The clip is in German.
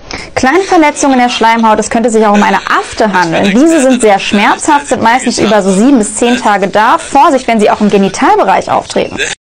Kleine Verletzungen der Schleimhaut, es könnte sich auch um eine Afte handeln. Diese sind sehr schmerzhaft, sind meistens über so 7 bis 10 Tage da. Vorsicht, wenn sie auch im Genitalbereich auftreten.